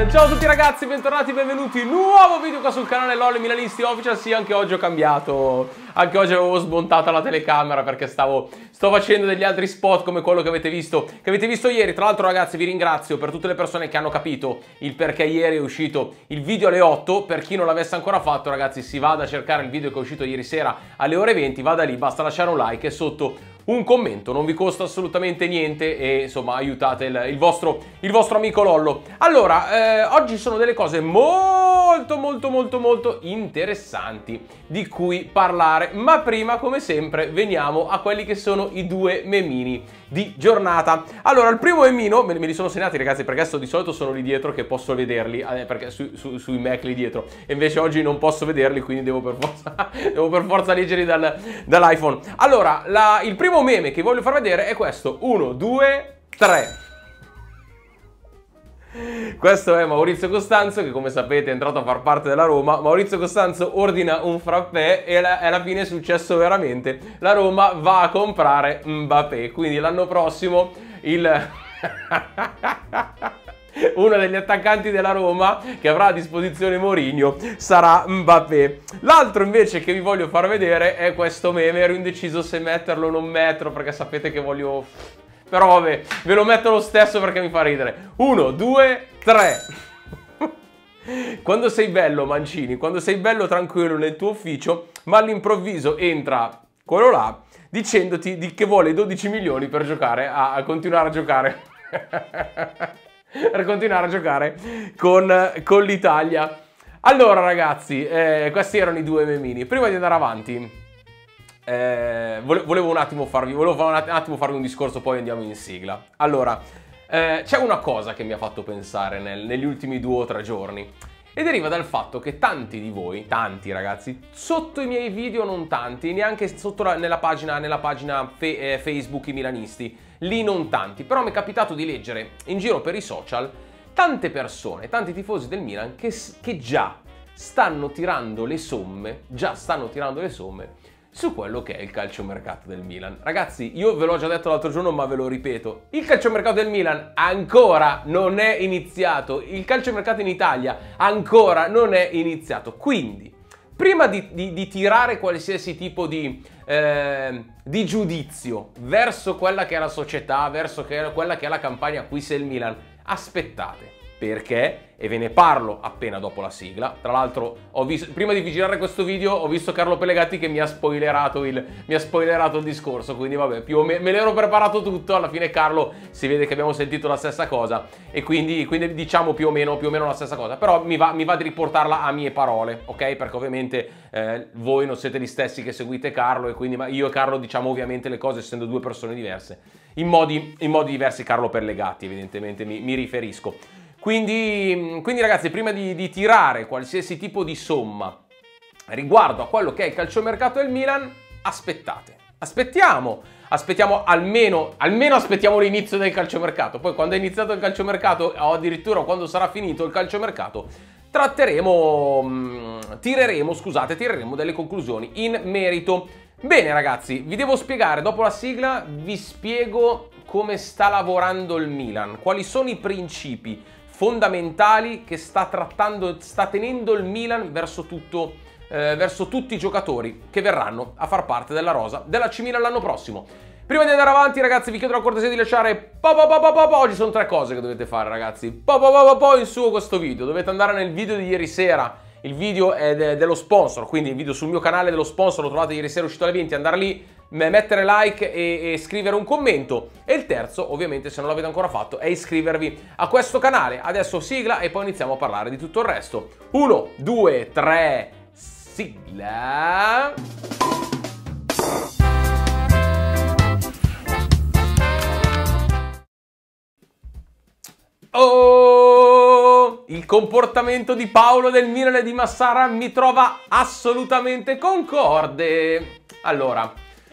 Ciao a tutti ragazzi, bentornati, benvenuti, nuovo video qua sul canale LOL Milanisti Official. Sì, anche oggi ho cambiato, anche oggi avevo smontato la telecamera perché sto facendo degli altri spot come quello che avete visto ieri. Tra l'altro ragazzi vi ringrazio per tutte le persone che hanno capito il perché ieri è uscito il video alle 8. Per chi non l'avesse ancora fatto ragazzi, si vada a cercare il video che è uscito ieri sera alle ore 20, vada lì, basta lasciare un like e sotto un commento, non vi costa assolutamente niente e insomma aiutate il vostro amico Lollo. Allora, oggi sono delle cose molto interessanti di cui parlare, ma prima come sempre veniamo a quelli che sono i due memini di giornata. Allora, il primo memino, me li sono segnati ragazzi perché di solito sono lì dietro che posso vederli, perché sui Mac lì dietro, e invece oggi non posso vederli, quindi devo per forza leggerli dall'iPhone. Allora, il primo meme che voglio far vedere è questo. 1, 2, 3. Questo è Maurizio Costanzo che, come sapete, è entrato a far parte della Roma. Maurizio Costanzo ordina un frappè e alla fine è successo veramente. La Roma va a comprare Mbappé, quindi l'anno prossimo uno degli attaccanti della Roma che avrà a disposizione Mourinho sarà Mbappé. L'altro invece che vi voglio far vedere è questo meme. Ero indeciso se metterlo o non metterlo perché sapete che voglio... Però vabbè, ve lo metto lo stesso perché mi fa ridere. 1, 2, 3. Quando sei bello Mancini, quando sei bello tranquillo nel tuo ufficio, ma all'improvviso entra quello là dicendoti che vuole 12 milioni per giocare a continuare a giocare. Per continuare a giocare con l'Italia. Allora ragazzi, questi erano i due memini. Prima di andare avanti, volevo un attimo farvi un discorso, poi andiamo in sigla. Allora, c'è una cosa che mi ha fatto pensare negli ultimi 2 o 3 giorni e deriva dal fatto che tanti di voi, tanti ragazzi, sotto i miei video, non tanti, neanche sotto nella pagina Facebook i milanisti, lì non tanti, però mi è capitato di leggere in giro per i social tante persone, tanti tifosi del Milan che già stanno tirando le somme su quello che è il calciomercato del Milan. Ragazzi, io ve l'ho già detto l'altro giorno, ma ve lo ripeto. Il calciomercato del Milan ancora non è iniziato. Il calciomercato in Italia ancora non è iniziato. Quindi, prima di tirare qualsiasi tipo di giudizio verso quella che è la società, verso quella che è la campagna acquisti del Milan, aspettate. Perché? E ve ne parlo appena dopo la sigla. Tra l'altro, prima di girare questo video, ho visto Carlo Pellegatti che mi ha spoilerato il discorso. Quindi vabbè, me l'ero preparato tutto. Alla fine Carlo si vede che abbiamo sentito la stessa cosa. E quindi diciamo più o meno la stessa cosa. Però mi va di riportarla a mie parole, ok? Perché ovviamente voi non siete gli stessi che seguite Carlo. E quindi io e Carlo diciamo ovviamente le cose essendo due persone diverse. In modi diversi. Carlo Pellegatti, evidentemente mi riferisco. Quindi ragazzi, prima di tirare qualsiasi tipo di somma riguardo a quello che è il calciomercato del Milan, aspettiamo almeno aspettiamo l'inizio del calciomercato. Poi quando è iniziato il calciomercato o addirittura quando sarà finito il calciomercato tireremo delle conclusioni in merito. Bene ragazzi, vi devo spiegare, dopo la sigla vi spiego come sta lavorando il Milan, quali sono i principi fondamentali che sta tenendo il Milan verso tutti i giocatori che verranno a far parte della rosa dell'AC Milan l'anno prossimo. Prima di andare avanti ragazzi, vi chiedo la cortesia di lasciare oggi sono 3 cose che dovete fare ragazzi, in su questo video. Dovete andare nel video di ieri sera, il video è dello sponsor, quindi il video sul mio canale dello sponsor lo trovate ieri sera, uscito alle 20, andare lì, mettere like e scrivere un commento. E il terzo, ovviamente se non l'avete ancora fatto, è iscrivervi a questo canale. Adesso sigla e poi iniziamo a parlare di tutto il resto. 1, 2, 3, sigla! Oh! Il comportamento di Paolo del Milan e di Massara mi trova assolutamente concorde. Allora,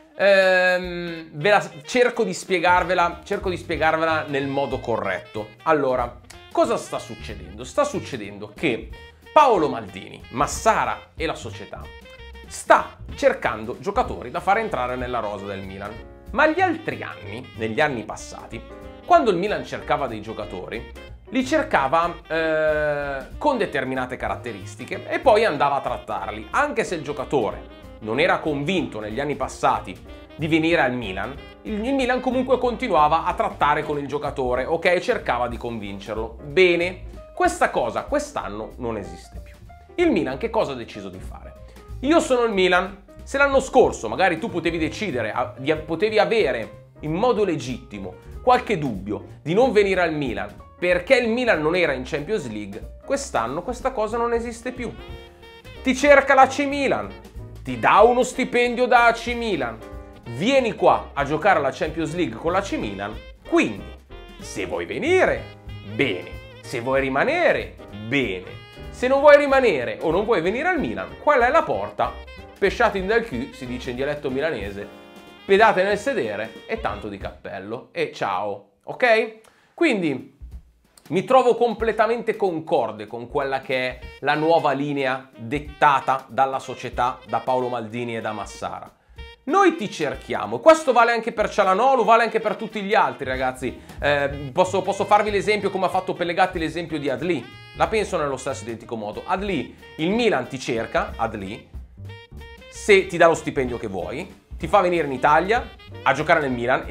cerco di spiegarvela nel modo corretto. Allora, cosa sta succedendo? Sta succedendo che Paolo Maldini, Massara e la società sta cercando giocatori da far entrare nella rosa del Milan. Ma gli altri anni, negli anni passati, quando il Milan cercava dei giocatori, li cercava con determinate caratteristiche e poi andava a trattarli. Anche se il giocatore non era convinto negli anni passati di venire al Milan, il Milan comunque continuava a trattare con il giocatore, ok? Cercava di convincerlo. Bene, questa cosa quest'anno non esiste più. Il Milan che cosa ha deciso di fare? Io sono il Milan, se l'anno scorso magari tu potevi decidere, potevi avere in modo legittimo qualche dubbio di non venire al Milan perché il Milan non era in Champions League, quest'anno questa cosa non esiste più. Ti cerca l'AC Milan, ti dà uno stipendio da AC Milan, vieni qua a giocare alla Champions League con l'AC Milan, quindi se vuoi venire, bene, se vuoi rimanere, bene, se non vuoi rimanere o non vuoi venire al Milan, quella è la porta, pesciati dal cul, si dice in dialetto milanese, pedate nel sedere e tanto di cappello e ciao, ok? Quindi mi trovo completamente concorde con quella che è la nuova linea dettata dalla società, da Paolo Maldini e da Massara. Noi ti cerchiamo, questo vale anche per Cialanoglu, vale anche per tutti gli altri ragazzi. Posso farvi l'esempio come ha fatto Pellegatti, l'esempio di Adli. La penso nello stesso identico modo. Adli, il Milan ti cerca, Adli, se ti dà lo stipendio che vuoi, ti fa venire in Italia a giocare nel Milan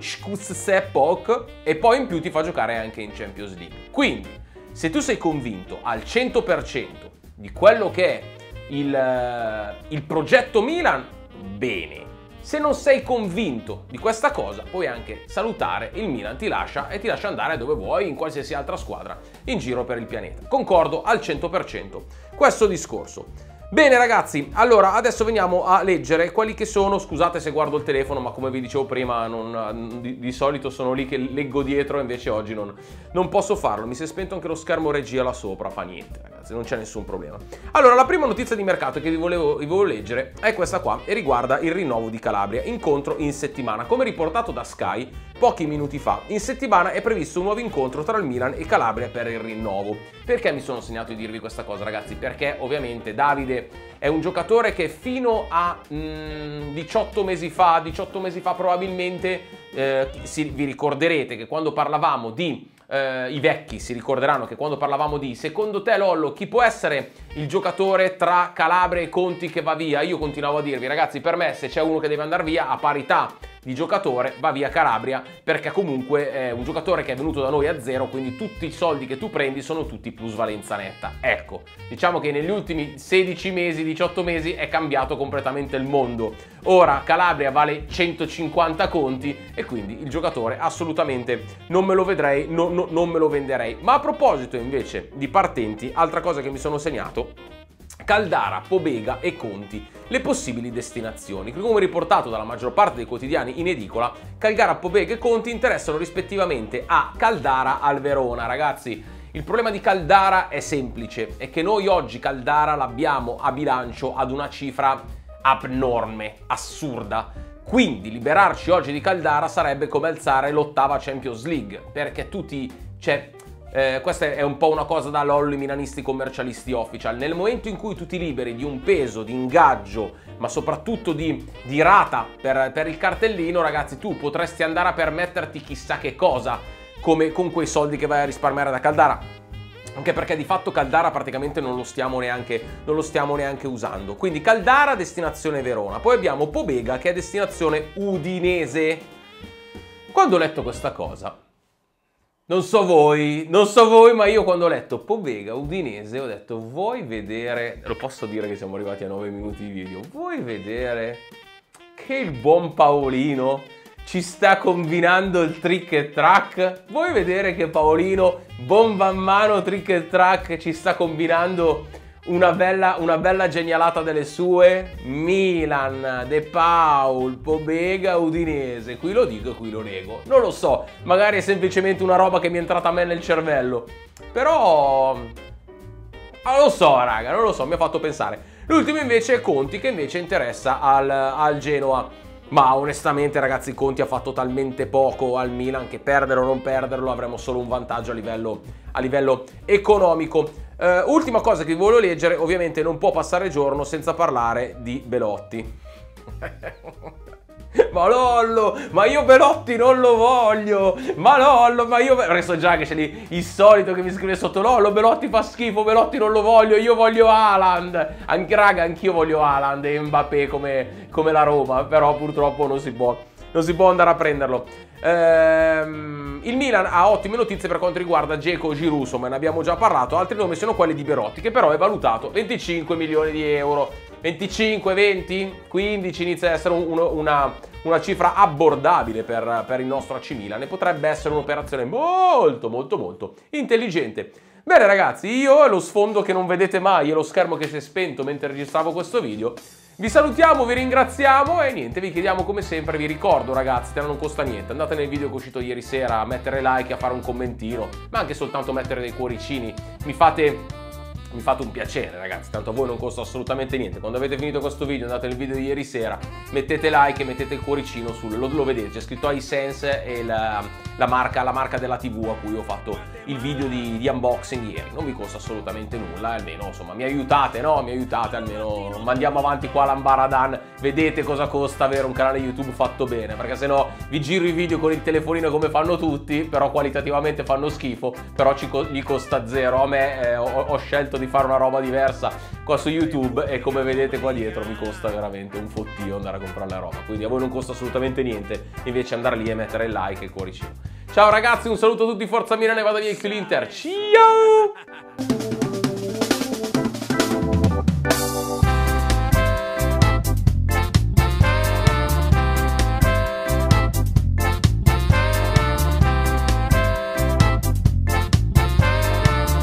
e poi in più ti fa giocare anche in Champions League. Quindi, se tu sei convinto al 100% di quello che è il progetto Milan, bene. Se non sei convinto di questa cosa, puoi anche salutare, il Milan ti lascia e ti lascia andare dove vuoi, in qualsiasi altra squadra in giro per il pianeta. Concordo al 100% questo discorso. Bene ragazzi, allora adesso veniamo a leggere quelli che sono, scusate se guardo il telefono ma come vi dicevo prima di solito sono lì che leggo dietro, invece oggi non posso farlo, mi si è spento anche lo schermo regia là sopra, fa niente ragazzi, non c'è nessun problema. Allora la prima notizia di mercato che vi volevo leggere è questa qua e riguarda il rinnovo di Calabria, incontro in settimana. Come riportato da Sky pochi minuti fa, in settimana è previsto un nuovo incontro tra il Milan e Calabria per il rinnovo. Perché mi sono segnato di dirvi questa cosa ragazzi? Perché ovviamente Davide è un giocatore che fino a 18 mesi fa probabilmente, vi ricorderete che quando parlavamo di, i vecchi si ricorderanno che quando parlavamo di secondo te Lollo chi può essere il giocatore tra Calabria e Conti che va via, io continuavo a dirvi ragazzi per me se c'è uno che deve andare via a parità di giocatore va via Calabria perché comunque è un giocatore che è venuto da noi a zero, quindi tutti i soldi che tu prendi sono tutti plusvalenza netta. Ecco, diciamo che negli ultimi 16 mesi, 18 mesi è cambiato completamente il mondo. Ora Calabria vale 150 conti e quindi il giocatore assolutamente non me lo vedrei, non me lo venderei. Ma a proposito invece di partenti, altra cosa che mi sono segnato: Caldara, Pobega e Conti, le possibili destinazioni. Come riportato dalla maggior parte dei quotidiani in edicola, Caldara, Pobega e Conti interessano rispettivamente a Caldara al Verona. Ragazzi, il problema di Caldara è semplice, è che noi oggi Caldara l'abbiamo a bilancio ad una cifra abnorme, assurda. Quindi liberarci oggi di Caldara sarebbe come alzare l'ottava Champions League, perché questa è un po' una cosa da lolli milanisti commercialisti official. Nel momento in cui tu ti liberi di un peso, di ingaggio, ma soprattutto di rata per il cartellino, ragazzi, tu potresti andare a permetterti chissà che cosa come con quei soldi che vai a risparmiare da Caldara. Anche perché di fatto Caldara praticamente non lo stiamo neanche usando. Quindi Caldara destinazione Verona. Poi abbiamo Pobega che è destinazione Udinese. Quando ho letto questa cosa, non so voi, ma io quando ho letto Pobega, Udinese, ho detto vuoi vedere, lo posso dire che siamo arrivati a 9 minuti di video, vuoi vedere che il buon Paolino ci sta combinando il trick e track? Vuoi vedere che Paolino, bomba a mano, trick e track, ci sta combinando una bella genialata delle sue? Milan, De Paul, Pobega, Udinese. Qui lo dico e qui lo nego. Non lo so, magari è semplicemente una roba che mi è entrata a me nel cervello. Però non lo so, raga, non lo so, mi ha fatto pensare. L'ultimo invece è Conti, che invece interessa al Genoa. Ma onestamente ragazzi Conti ha fatto talmente poco al Milan che perderlo o non perderlo avremo solo un vantaggio a livello economico. Ultima cosa che vi voglio leggere, ovviamente non può passare giorno senza parlare di Belotti. Ma Lollo, ma io Belotti non lo voglio. Ma Lollo, ma io... Perché so già che c'è lì il solito che mi scrive sotto: Lollo, Belotti fa schifo, Belotti non lo voglio, io voglio Haaland. Anche raga, anch'io voglio Haaland e Mbappé come la Roma, però purtroppo non si può andare a prenderlo. Il Milan ha ottime notizie per quanto riguarda Dzeko, Giroud, insomma ne abbiamo già parlato. Altri nomi sono quelli di Belotti, che però è valutato 25 milioni di euro. 25, 20, 15 inizia a essere una cifra abbordabile per il nostro AC Milan e potrebbe essere un'operazione molto molto molto intelligente. Bene ragazzi, io e lo sfondo che non vedete mai e lo schermo che si è spento mentre registravo questo video, vi salutiamo, vi ringraziamo e niente, vi chiediamo come sempre, vi ricordo ragazzi, non costa niente, andate nel video che è uscito ieri sera a mettere like, a fare un commentino, ma anche soltanto mettere dei cuoricini, mi fate un piacere ragazzi, tanto a voi non costa assolutamente niente. Quando avete finito questo video andate nel video di ieri sera, mettete like e mettete il cuoricino lo vedete, c'è scritto iSense e la marca della TV a cui ho fatto il video di unboxing ieri. Non vi costa assolutamente nulla, almeno insomma mi aiutate, no? Mi aiutate, almeno non mandiamo avanti qua l'ambaradan, vedete cosa costa avere un canale YouTube fatto bene, perché sennò vi giro i video con il telefonino come fanno tutti, però qualitativamente fanno schifo, però gli costa zero. A me ho scelto di fare una roba diversa qua su YouTube e come vedete qua dietro mi costa veramente un fottio andare a comprare la roba, quindi a voi non costa assolutamente niente, invece andare lì e mettere il like e il cuoricino. Ciao ragazzi, un saluto a tutti, forza Milan e vada via il Inter, ciao!